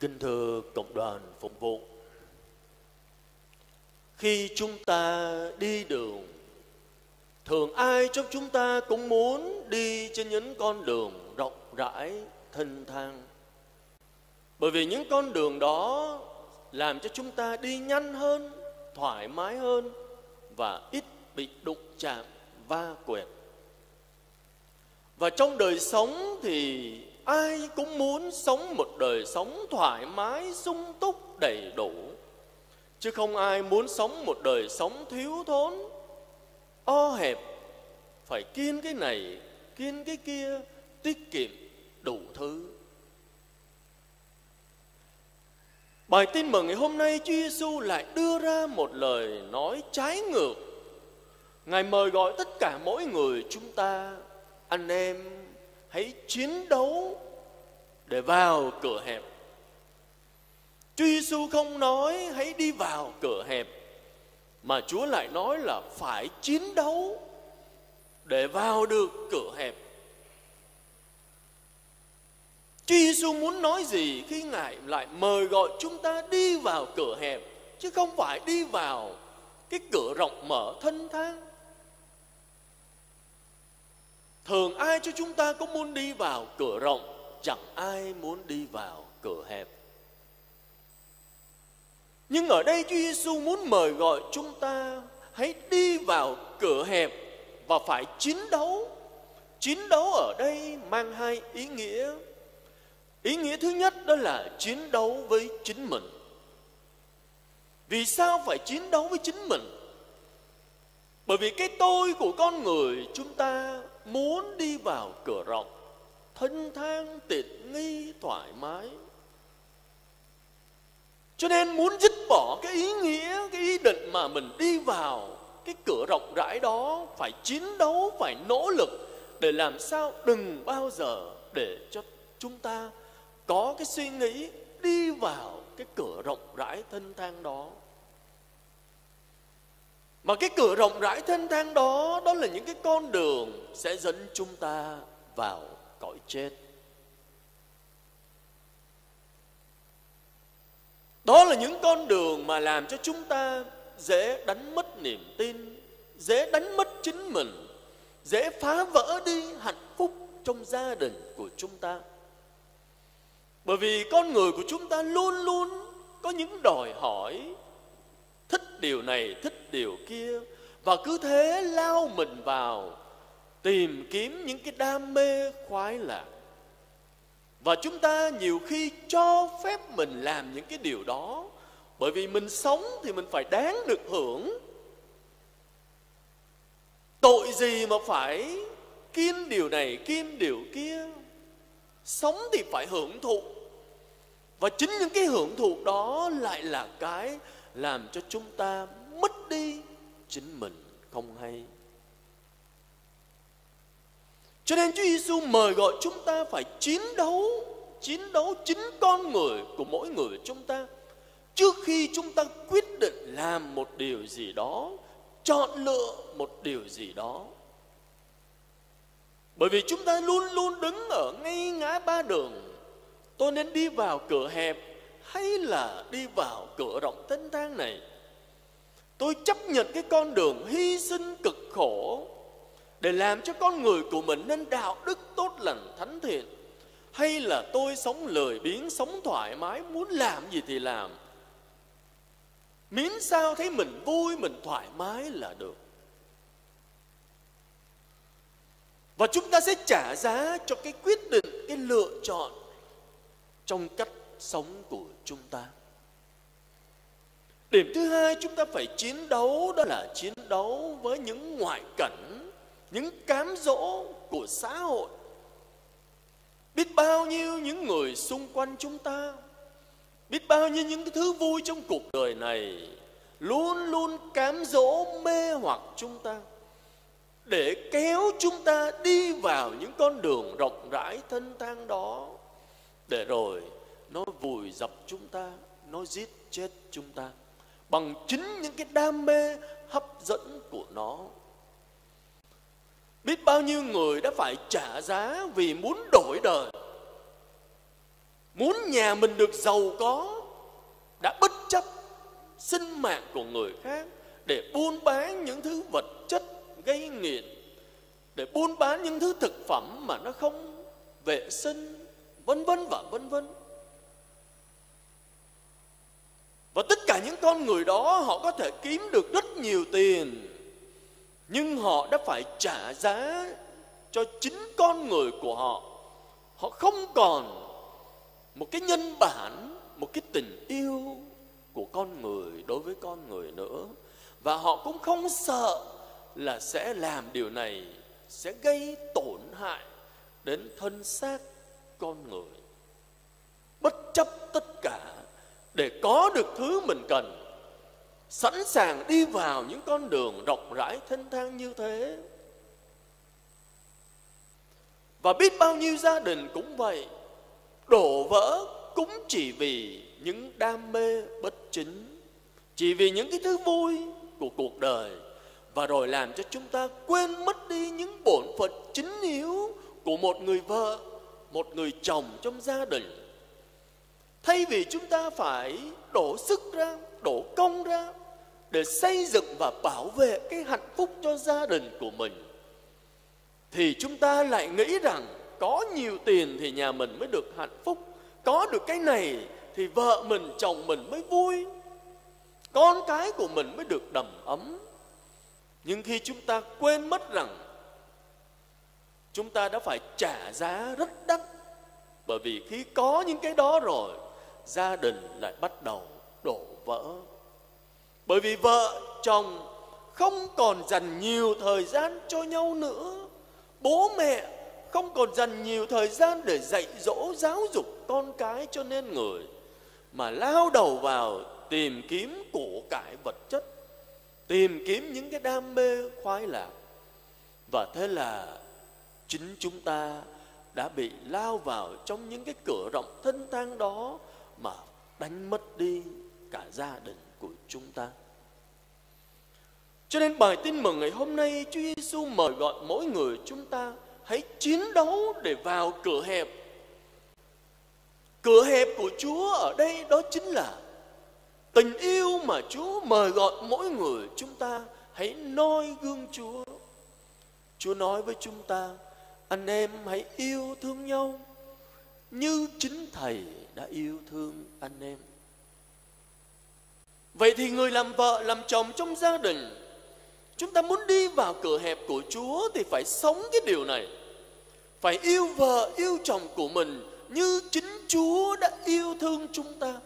Kính thưa cộng đoàn phục vụ, khi chúng ta đi đường, thường ai trong chúng ta cũng muốn đi trên những con đường rộng rãi, thênh thang. Bởi vì những con đường đó làm cho chúng ta đi nhanh hơn, thoải mái hơn và ít bị đụng chạm, va quẹt. Và trong đời sống thì ai cũng muốn sống một đời sống thoải mái, sung túc, đầy đủ. Chứ không ai muốn sống một đời sống thiếu thốn, o hẹp, phải kiêng cái này, kiêng cái kia, tiết kiệm đủ thứ. Bài tin mừng ngày hôm nay, Chúa Giêsu lại đưa ra một lời nói trái ngược. Ngài mời gọi tất cả mỗi người chúng ta, anh em hãy chiến đấu để vào cửa hẹp. Chúa Giêsu không nói hãy đi vào cửa hẹp, mà Chúa lại nói là phải chiến đấu để vào được cửa hẹp. Chúa Giêsu muốn nói gì khi Ngài lại mời gọi chúng ta đi vào cửa hẹp, chứ không phải đi vào cái cửa rộng mở thênh thang. Thường ai cho chúng ta cũng muốn đi vào cửa rộng, chẳng ai muốn đi vào cửa hẹp. Nhưng ở đây Chúa Giêsu muốn mời gọi chúng ta hãy đi vào cửa hẹp và phải chiến đấu. Chiến đấu ở đây mang hai ý nghĩa. Ý nghĩa thứ nhất đó là chiến đấu với chính mình. Vì sao phải chiến đấu với chính mình? Bởi vì cái tôi của con người chúng ta muốn đi vào cửa rộng, thênh thang, tiện nghi, thoải mái. Cho nên muốn dứt bỏ cái ý nghĩa, cái ý định mà mình đi vào cái cửa rộng rãi đó, phải chiến đấu, phải nỗ lực để làm sao đừng bao giờ để cho chúng ta có cái suy nghĩ đi vào cái cửa rộng rãi thênh thang đó. Mà cái cửa rộng rãi thênh thang đó, đó là những cái con đường sẽ dẫn chúng ta vào cõi chết. Đó là những con đường mà làm cho chúng ta dễ đánh mất niềm tin, dễ đánh mất chính mình, dễ phá vỡ đi hạnh phúc trong gia đình của chúng ta. Bởi vì con người của chúng ta luôn luôn có những đòi hỏi, thích điều này, thích điều kia, và cứ thế lao mình vào tìm kiếm những cái đam mê khoái lạc. Và chúng ta nhiều khi cho phép mình làm những cái điều đó, bởi vì mình sống thì mình phải đáng được hưởng. Tội gì mà phải kiêng điều này, kiêng điều kia. Sống thì phải hưởng thụ. Và chính những cái hưởng thụ đó lại là cái làm cho chúng ta mất đi chính mình không hay. Cho nên Chúa Giêsu mời gọi chúng ta phải chiến đấu chính con người của mỗi người chúng ta. Trước khi chúng ta quyết định làm một điều gì đó, chọn lựa một điều gì đó. Bởi vì chúng ta luôn luôn đứng ở ngay ngã ba đường. Tôi nên đi vào cửa hẹp hay là đi vào cửa rộng thênh thang này? Tôi chấp nhận cái con đường hy sinh cực khổ để làm cho con người của mình nên đạo đức tốt lành thánh thiện, hay là tôi sống lười biếng, sống thoải mái, muốn làm gì thì làm, miễn sao thấy mình vui, mình thoải mái là được. Và chúng ta sẽ trả giá cho cái quyết định, cái lựa chọn trong cách sống của chúng ta. Điểm thứ hai chúng ta phải chiến đấu, đó là chiến đấu với những ngoại cảnh, những cám dỗ của xã hội. Biết bao nhiêu những người xung quanh chúng ta, biết bao nhiêu những cái thứ vui trong cuộc đời này luôn luôn cám dỗ mê hoặc chúng ta, để kéo chúng ta đi vào những con đường rộng rãi thênh thang đó, để rồi nó vùi dập chúng ta, nó giết chết chúng ta bằng chính những cái đam mê hấp dẫn của nó. Biết bao nhiêu người đã phải trả giá vì muốn đổi đời, muốn nhà mình được giàu có, đã bất chấp sinh mạng của người khác để buôn bán những thứ vật chất gây nghiện, để buôn bán những thứ thực phẩm mà nó không vệ sinh, vân vân và vân vân. Và tất cả những con người đó họ có thể kiếm được rất nhiều tiền, nhưng họ đã phải trả giá cho chính con người của họ. Họ không còn một cái nhân bản, một cái tình yêu của con người đối với con người nữa. Và họ cũng không sợ là sẽ làm điều này sẽ gây tổn hại đến thân xác con người. Bất chấp tất cả để có được thứ mình cần, sẵn sàng đi vào những con đường rộng rãi thênh thang như thế. Và biết bao nhiêu gia đình cũng vậy, đổ vỡ cũng chỉ vì những đam mê bất chính, chỉ vì những cái thứ vui của cuộc đời, và rồi làm cho chúng ta quên mất đi những bổn phận chính yếu của một người vợ, một người chồng trong gia đình. Thay vì chúng ta phải đổ sức ra, đổ công ra để xây dựng và bảo vệ cái hạnh phúc cho gia đình của mình, thì chúng ta lại nghĩ rằng có nhiều tiền thì nhà mình mới được hạnh phúc, có được cái này thì vợ mình, chồng mình mới vui, con cái của mình mới được đầm ấm. Nhưng khi chúng ta quên mất rằng chúng ta đã phải trả giá rất đắt, bởi vì khi có những cái đó rồi, gia đình lại bắt đầu đổ vỡ. Bởi vì vợ chồng không còn dành nhiều thời gian cho nhau nữa, bố mẹ không còn dành nhiều thời gian để dạy dỗ giáo dục con cái cho nên người, mà lao đầu vào tìm kiếm của cải vật chất, tìm kiếm những cái đam mê khoái lạc. Và thế là chính chúng ta đã bị lao vào trong những cái cửa rộng thênh thang đó mà đánh mất đi cả gia đình của chúng ta. Cho nên bài tin mừng ngày hôm nay, Chúa Giêsu mời gọi mỗi người chúng ta hãy chiến đấu để vào cửa hẹp. Cửa hẹp của Chúa ở đây đó chính là tình yêu mà Chúa mời gọi mỗi người chúng ta hãy noi gương Chúa. Chúa nói với chúng ta: anh em hãy yêu thương nhau như chính Thầy đã yêu thương anh em. Vậy thì người làm vợ, làm chồng trong gia đình, chúng ta muốn đi vào cửa hẹp của Chúa thì phải sống cái điều này. Phải yêu vợ, yêu chồng của mình như chính Chúa đã yêu thương chúng ta.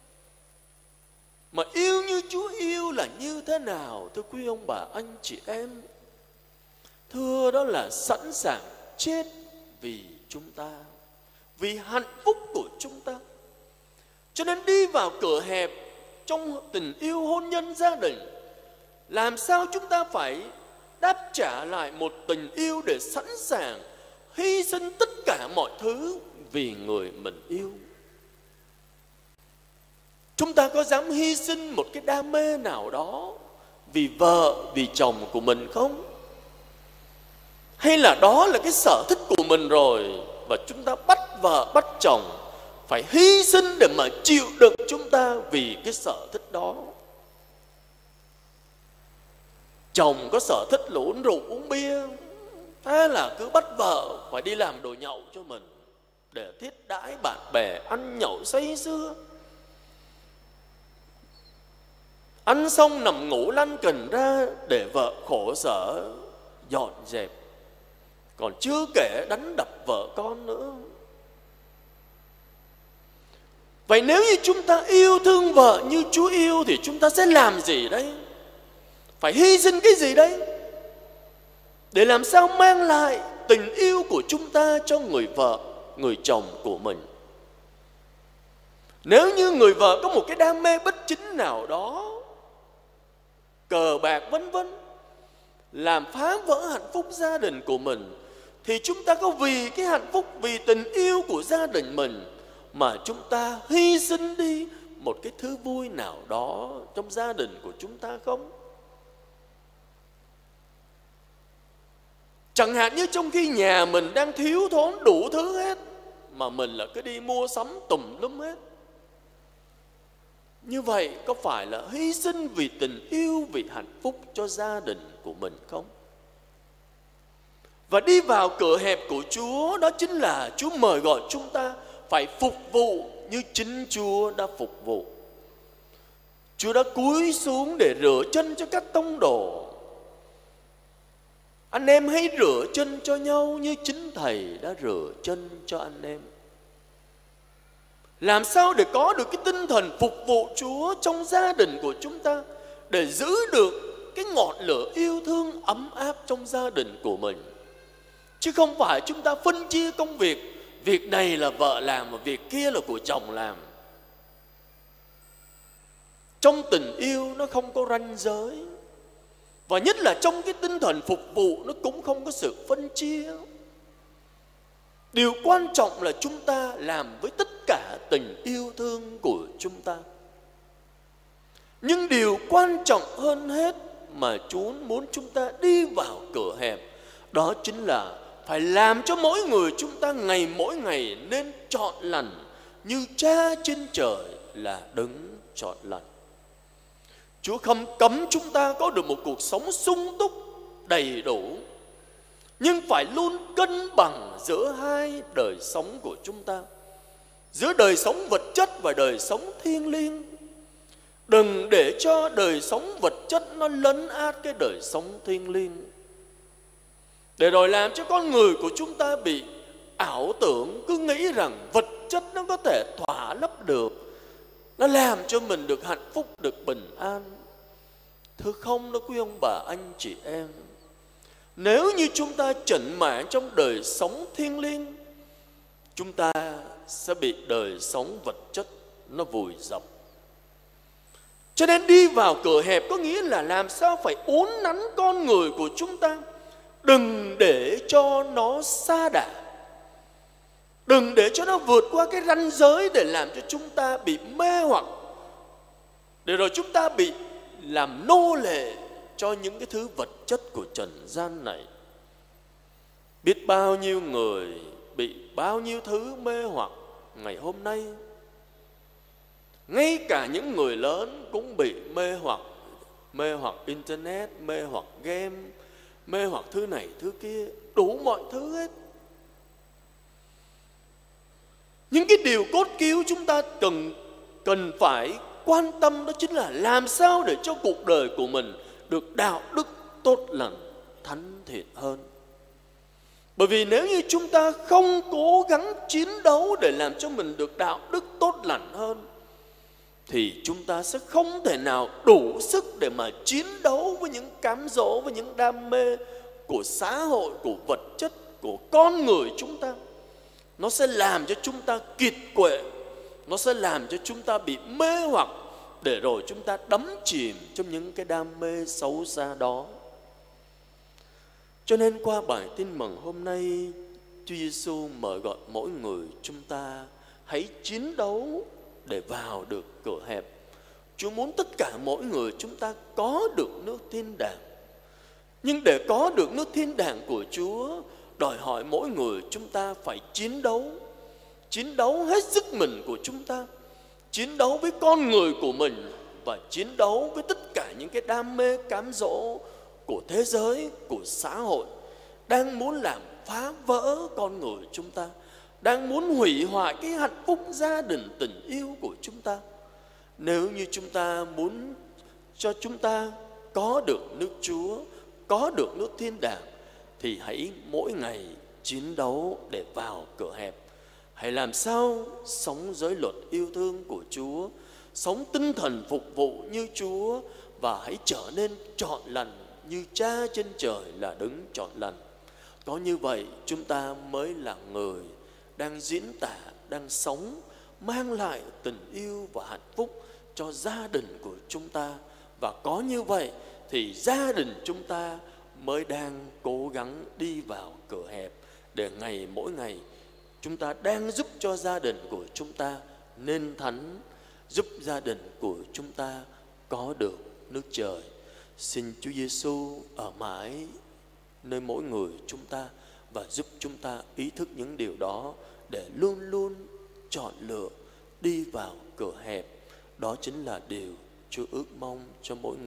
Mà yêu như Chúa yêu là như thế nào, thưa quý ông bà, anh chị em? Thưa, đó là sẵn sàng chết vì chúng ta, vì hạnh phúc của chúng ta. Cho nên đi vào cửa hẹp trong tình yêu hôn nhân gia đình, làm sao chúng ta phải đáp trả lại một tình yêu để sẵn sàng hy sinh tất cả mọi thứ vì người mình yêu. Chúng ta có dám hy sinh một cái đam mê nào đó vì vợ, vì chồng của mình không? Hay là đó là cái sở thích của mình rồi, và chúng ta bắt vợ, bắt chồng phải hy sinh để mà chịu đựng chúng ta vì cái sở thích đó? Chồng có sở thích là uống rượu, uống bia, thế là cứ bắt vợ phải đi làm đồ nhậu cho mình để thiết đãi bạn bè, ăn nhậu say sưa. Ăn xong nằm ngủ lăn quần ra để vợ khổ sở dọn dẹp, còn chưa kể đánh đập vợ con nữa. Vậy nếu như chúng ta yêu thương vợ như Chúa yêu thì chúng ta sẽ làm gì đấy? Phải hy sinh cái gì đấy? Để làm sao mang lại tình yêu của chúng ta cho người vợ, người chồng của mình. Nếu như người vợ có một cái đam mê bất chính nào đó, cờ bạc vân vân, làm phá vỡ hạnh phúc gia đình của mình, thì chúng ta có vì cái hạnh phúc, vì tình yêu của gia đình mình mà chúng ta hy sinh đi một cái thứ vui nào đó trong gia đình của chúng ta không? Chẳng hạn như trong khi nhà mình đang thiếu thốn đủ thứ hết, mà mình là cứ đi mua sắm tùm lum hết. Như vậy có phải là hy sinh vì tình yêu, vì hạnh phúc cho gia đình của mình không? Và đi vào cửa hẹp của Chúa, đó chính là Chúa mời gọi chúng ta phải phục vụ như chính Chúa đã phục vụ. Chúa đã cúi xuống để rửa chân cho các tông đồ. Anh em hãy rửa chân cho nhau như chính Thầy đã rửa chân cho anh em. Làm sao để có được cái tinh thần phục vụ Chúa trong gia đình của chúng ta, để giữ được cái ngọn lửa yêu thương ấm áp trong gia đình của mình. Chứ không phải chúng ta phân chia công việc, việc này là vợ làm và việc kia là của chồng làm. Trong tình yêu nó không có ranh giới, và nhất là trong cái tinh thần phục vụ nó cũng không có sự phân chia. Điều quan trọng là chúng ta làm với tất cả tình yêu thương của chúng ta. Nhưng điều quan trọng hơn hết mà Chúa muốn chúng ta đi vào cửa hẹp, đó chính là phải làm cho mỗi người chúng ta ngày mỗi ngày nên trọn lành như Cha trên trời là đấng trọn lành. Chúa không cấm chúng ta có được một cuộc sống sung túc, đầy đủ, nhưng phải luôn cân bằng giữa hai đời sống của chúng ta, giữa đời sống vật chất và đời sống thiêng liêng. Đừng để cho đời sống vật chất nó lấn át cái đời sống thiêng liêng, để rồi làm cho con người của chúng ta bị ảo tưởng, cứ nghĩ rằng vật chất nó có thể thỏa lấp được, nó làm cho mình được hạnh phúc, được bình an. Thưa không đó quý ông bà, anh chị em, nếu như chúng ta chẩn mãn trong đời sống thiêng liêng, chúng ta sẽ bị đời sống vật chất nó vùi dập. Cho nên đi vào cửa hẹp có nghĩa là làm sao phải uốn nắn con người của chúng ta, đừng để cho nó sa đà, đừng để cho nó vượt qua cái ranh giới để làm cho chúng ta bị mê hoặc, để rồi chúng ta bị làm nô lệ cho những cái thứ vật chất của trần gian này. Biết bao nhiêu người bị bao nhiêu thứ mê hoặc ngày hôm nay. Ngay cả những người lớn cũng bị mê hoặc internet, mê hoặc game, mê hoặc thứ này thứ kia, đủ mọi thứ hết. Những cái điều cốt yếu chúng ta cần phải quan tâm, đó chính là làm sao để cho cuộc đời của mình được đạo đức tốt lành, thánh thiện hơn. Bởi vì nếu như chúng ta không cố gắng chiến đấu để làm cho mình được đạo đức tốt lành hơn, thì chúng ta sẽ không thể nào đủ sức để mà chiến đấu với những cám dỗ, với những đam mê của xã hội, của vật chất, của con người chúng ta. Nó sẽ làm cho chúng ta kiệt quệ, nó sẽ làm cho chúng ta bị mê hoặc, để rồi chúng ta đắm chìm trong những cái đam mê xấu xa đó. Cho nên qua bài tin mừng hôm nay, Chúa Giêsu mời gọi mỗi người chúng ta hãy chiến đấu để vào được cửa hẹp. Chúa muốn tất cả mỗi người chúng ta có được nước thiên đàng. Nhưng để có được nước thiên đàng của Chúa, đòi hỏi mỗi người chúng ta phải chiến đấu hết sức mình của chúng ta, chiến đấu với con người của mình, và chiến đấu với tất cả những cái đam mê cám dỗ của thế giới, của xã hội, đang muốn làm phá vỡ con người chúng ta, đang muốn hủy hoại cái hạnh phúc gia đình, tình yêu của chúng ta. Nếu như chúng ta muốn cho chúng ta có được nước Chúa, có được nước thiên đàng, thì hãy mỗi ngày chiến đấu để vào cửa hẹp. Hãy làm sao sống giới luật yêu thương của Chúa, sống tinh thần phục vụ như Chúa, và hãy trở nên trọn lành như Cha trên trời là đấng trọn lành. Có như vậy chúng ta mới là người đang diễn tả, đang sống, mang lại tình yêu và hạnh phúc cho gia đình của chúng ta. Và có như vậy thì gia đình chúng ta mới đang cố gắng đi vào cửa hẹp, để ngày mỗi ngày chúng ta đang giúp cho gia đình của chúng ta nên thánh, giúp gia đình của chúng ta có được nước trời. Xin Chúa Giêsu ở mãi nơi mỗi người chúng ta và giúp chúng ta ý thức những điều đó để luôn luôn chọn lựa đi vào cửa hẹp. Đó chính là điều Chúa ước mong cho mỗi người.